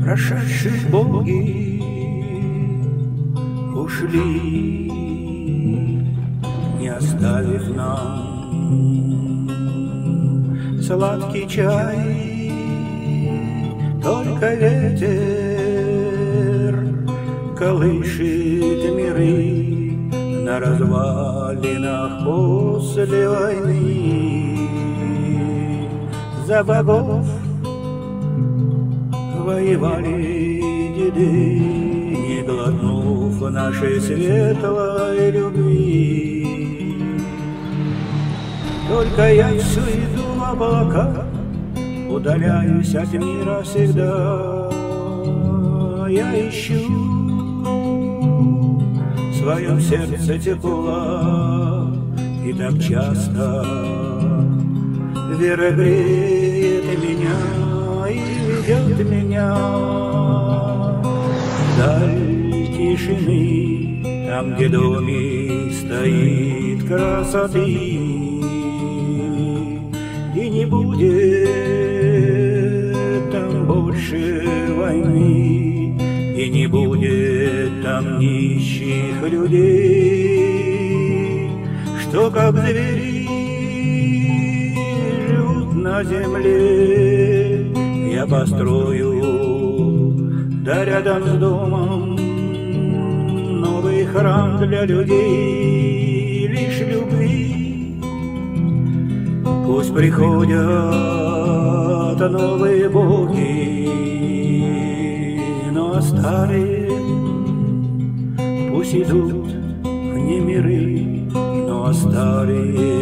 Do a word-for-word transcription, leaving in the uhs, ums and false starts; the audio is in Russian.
Прошедшие боги ушли, не оставив нам сладкий чай. Только ветер колышет миры на развалинах после войны. За богов воевали деды, не глотнув нашей светлой любви. Только я все иду в облака, удаляюсь от мира всегда. Я ищу в своем сердце тепла, и так часто вера греет меня и ведет меня вдаль тишины, там, где домик стоит красоты, и не будет там больше войны, и не будет там нищих людей, что как звери живут на земле. Я построю, да рядом с домом, новый храм для людей лишь любви. Пусть приходят новые боги, но старые пусть идут вне миры, но старые